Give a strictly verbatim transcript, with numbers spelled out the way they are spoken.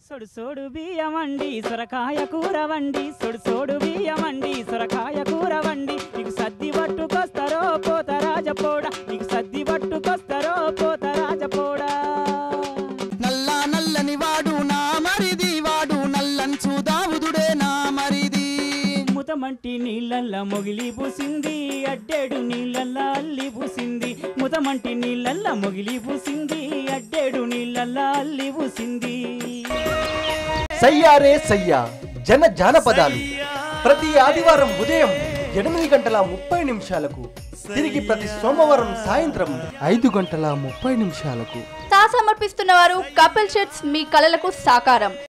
సొడు సోడు బియ్యమండి సొరకాయ కూర వండి సొడు సోడు బియ్యమండి సొరకాయ కూర వండి నీకు సద్ది పట్టుకొస్తారో పోత రాజపోడా నీకు సద్ది పట్టుకొస్తారో పోత రాజపోడా నల్ల నల్లని వాడు నా మరిది వాడు నల్లంచు దావుదుడే నా మరిది ముతమంటి నీళ్ళల్లా మొగిలి పూసింది అడ్డేడు నీళ్ళల్లా అల్లి పూసింది ముతమంటి నీళ్ళల్లా మొగిలి పూసింది అడ్డేడు నీళ్ళల్లా అల్లి పూసింది సయ్యారే సయ్యా జన జానపదాలు ప్రతి ఆదివారం ఉదయం ఎనిమిది గంటల ముప్పై నిమిషాలకు తిరిగి ప్రతి సోమవారం సాయంత్రం ఐదు గంటల ముప్పై నిమిషాలకు సమర్పిస్తున్న వారు కపిల్ షెట్స్ మీ కలలకు సాకారం.